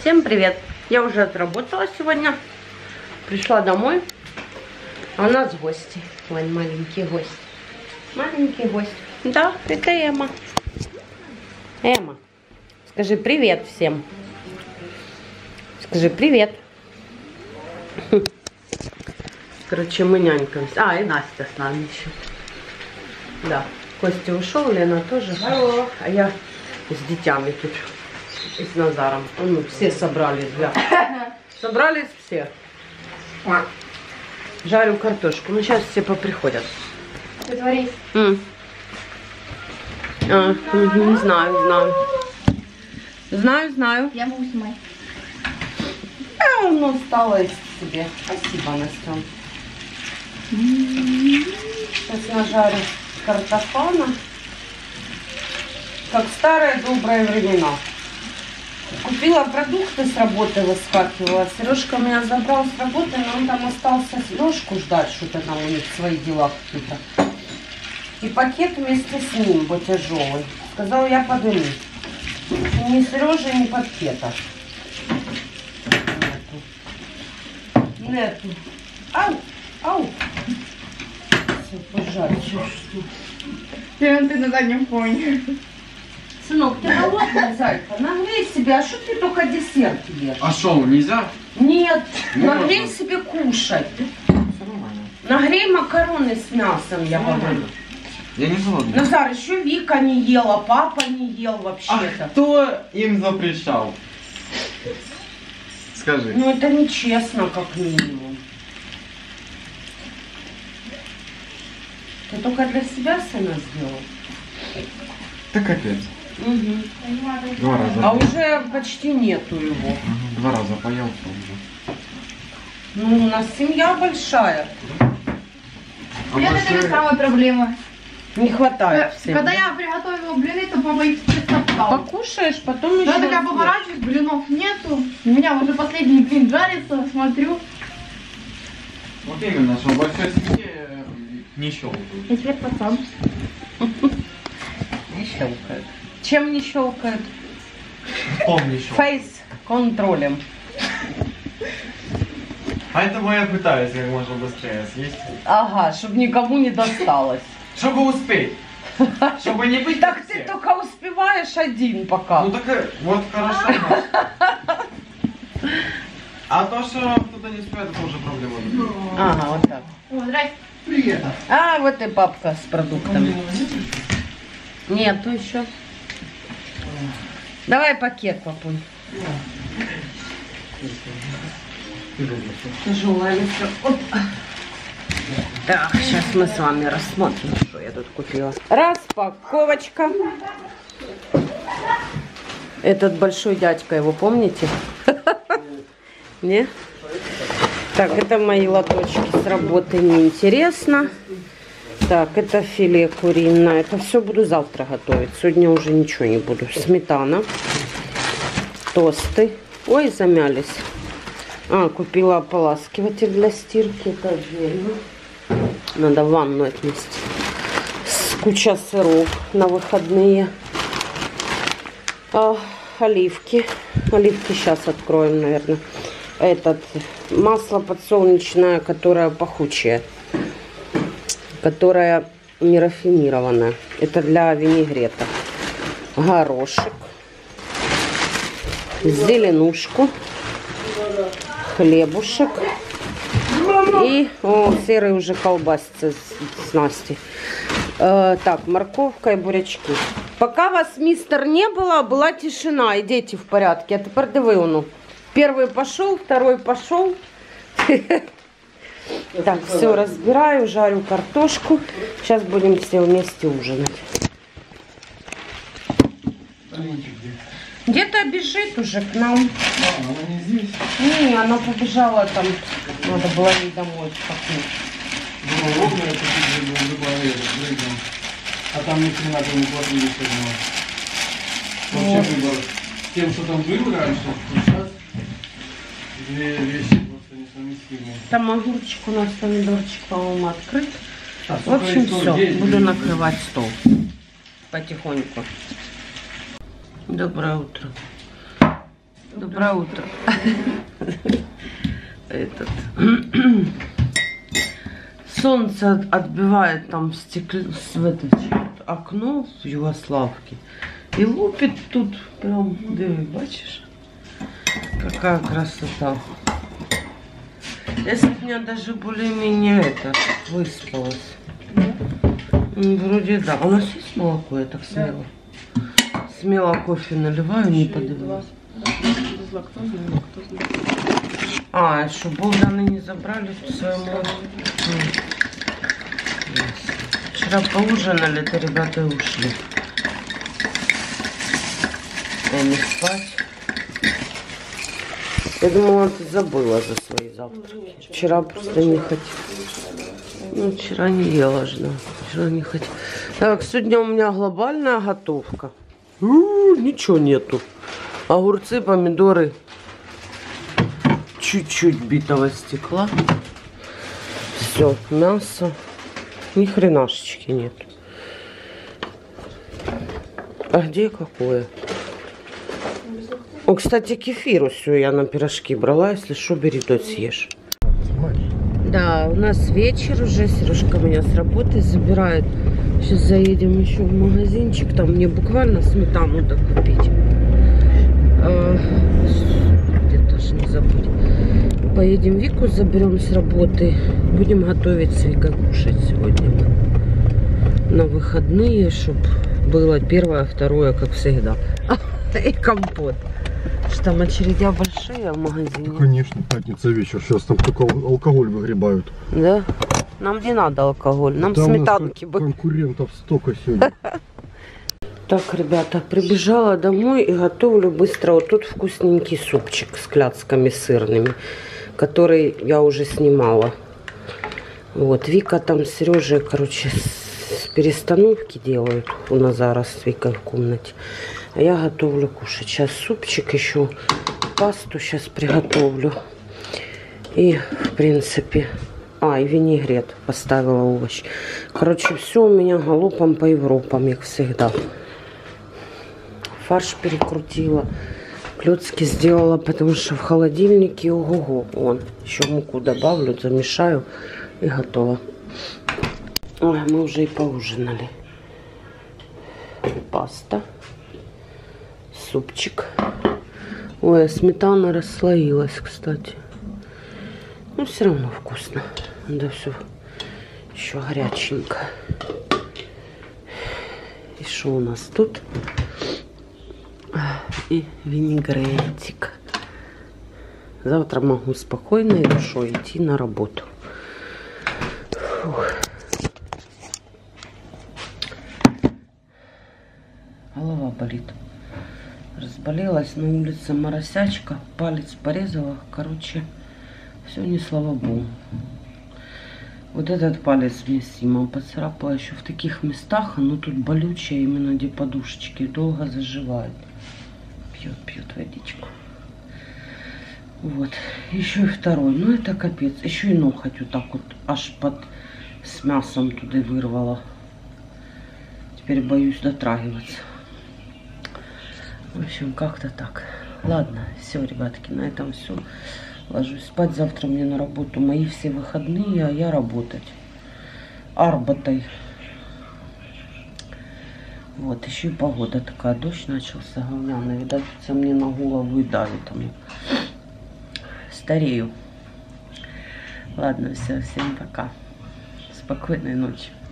Всем привет! Я уже отработала сегодня. Пришла домой. А у нас гости. Вон маленький гость. Маленький гость. Да, это Эма. Эма, скажи привет всем. Скажи привет. Короче, мы нянькаемся. А, и Настя с нами еще. Да. Костя ушел, Лена тоже. Алло. А я с детьми тут. И с Назаром. Ну, все собрались, да. Собрались все. Жарю картошку. Ну, сейчас все поприходят. Притворись. Не знаю. Знаю. Я могу снимать. Ну, осталось себе. Спасибо, Настя. Сейчас нажарю картофана. Как в старые добрые времена. Купила продукты с работы, выскакивала. Сережка меня забрал с работы, но он там остался Лешку ждать, что-то там у них свои дела какие-то. И пакет вместе с ним, бо тяжелый. Сказал, я подниму. Ни Сережи, ни пакета. Нету. Ау. Все, пожарь. Прям ты на заднем фоне. Сынок, ты голодная, зайка? Нагрей себе, а что ты только десерт ешь? А что, нельзя? Нет, Ну, нагрей можно. себе кушать. Нормально. Нагрей макароны с мясом, я говорю. Я не голодный. Назар, еще Вика не ела, папа не ел вообще-то. Кто им запрещал? Скажи. Ну это нечестно, как минимум. Ты только для себя сына сделал? Так капец. Угу. 2 раза. А уже почти нету его. 2 раза поел уже. Ну, у нас семья большая. А Это большой- не самая проблема. Не хватает всем. Когда я приготовила блины, то папа их стоптал. Покушаешь, потом еще Я такая съешь. поворачиваюсь, блинов нету. У меня уже последний блин жарится, смотрю. Вот именно, что в большой семье не щелкают. Я теперь пацан. Не щелкает. Чем не щелкает? Помни щелкает. Фейс-контролем. Поэтому я пытаюсь как можно быстрее съесть. Ага, чтобы никому не досталось. Чтобы успеть. Чтобы не быть Так как ты все. только успеваешь один пока. Ну так вот хорошо. А то, что кто-то не успеет, это уже проблема. Ага, вот так. О, здрасте. Привет. А, вот и папка с продуктами. Нету еще. Давай пакет, папуль. Тяжелая лицо. Оп. Так, сейчас мы с вами рассмотрим, что я тут купила. Распаковочка. Этот большой дядька, его помните? Не? Так, это мои лоточки с работы, неинтересно. Так, это филе куриное. Это все буду завтра готовить. Сегодня уже ничего не буду. Сметана. Тосты. Ой, замялись. А, купила ополаскиватель для стирки. Это отдельно. Надо в ванну отнести. Куча сыров на выходные. Оливки. Оливки сейчас откроем, наверное. Этот масло подсолнечное, которое пахучее. Которое не рафинированное. Это для винегрета. Горошек. Зеленушку. Хлебушек. И серый уже колбасится с Настей. Так, морковка и бурячки. Пока вас, мистер, не было, была тишина. И дети в порядке. А теперь диви воно. Первый пошел, второй пошел. Так, все разбираю, жарю картошку. Сейчас будем все вместе ужинать. Где-то бежит уже к нам. Она не здесь. Не, она побежала там. Надо было ей домой впахнуть. Думал, ровно это выбор. А там ни хрена там не платили сегодня. Вообще выбор. Тем, что там был раньше, сейчас две вещи просто несовместимые. Там огурчик у нас, помидорчик, по-моему, открыт. В общем, все. Буду накрывать стол. Потихоньку. Доброе утро. Доброе утро. Этот. Солнце отбивает там в это окно в Югославке. И лупит тут прям, диви, бачишь? Какая красота. Если бы меня даже более-менее это выспалась. Вроде да. У нас есть молоко, я так смело. Смело кофе наливаю, не подивилась. А, что Богданы не забрали свое молоко? Вчера поужинали, то ребята и ушли. Не спать. Я думала, ты забыла за свои завтраки. Вчера просто не хотела. Ну, вчера не ела же, да. Вчера не хотела. Так, сегодня у меня глобальная готовка. Ничего нету. Огурцы, помидоры. Чуть-чуть битого стекла. Все, мясо. Ни хренашечки нет. А где какое? О, кстати, кефиру все я на пирожки брала. Если что, бери, то съешь. Да, у нас вечер уже. Сережка меня с работы забирает. Сейчас заедем еще в магазинчик. Там мне буквально сметану докупить. Где-то же не забудь. Поедем Вику заберем с работы. Будем готовить с Викой кушать сегодня. На выходные, чтобы было первое, второе, как всегда. И компот. Что там очередя большие в магазине? Да, конечно, пятница вечер. Сейчас там только алкоголь выгребают. Да? Нам не надо алкоголь, нам там сметанки бы. Конкурентов столько сегодня. Так, ребята, прибежала домой и готовлю быстро вот тут вкусненький супчик с кляцками сырными, который я уже снимала. Вот, Вика там с Сережей, короче, с перестановки делают у Назара с Викой в комнате. А я готовлю кушать. Сейчас супчик еще, пасту сейчас приготовлю. И, в принципе... А, и винегрет поставила овощ. Короче, все у меня галопом по Европам, как всегда. Фарш перекрутила. Клёцки сделала, потому что в холодильнике ого-го. Вон, еще муку добавлю, замешаю и готово. Ой, мы уже и поужинали. Паста. Супчик. Ой, а сметана расслоилась, кстати. Ну, все равно вкусно. Да, все еще горяченько. И что у нас тут? И винегретик. Завтра могу спокойной душой идти на работу. Фух. Голова болит. Разболелась, на улице моросячка, палец порезала. Короче, все не слава богу. Вот этот палец мне Сима поцарапала еще в таких местах. Оно тут болючее, именно где подушечки. Долго заживает. Пьет водичку. Вот. Еще и второй. Ну это капец. Еще и ноготь вот так вот аж с мясом туда вырвала. Теперь боюсь дотрагиваться. В общем, как-то так. Ладно, все, ребятки, на этом все. Ложусь спать. Завтра мне на работу. Мои все выходные, а я работать. Арбатой. Вот, еще и погода такая. Дождь начался говняный. Видать, это мне на голову и давит. Старею. Ладно, все, всем пока. Спокойной ночи.